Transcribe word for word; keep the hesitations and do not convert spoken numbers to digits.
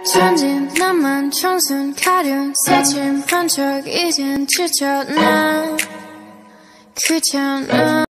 천진 나만 청순 가련 새침한 척 이젠 지쳐 난 귀찮아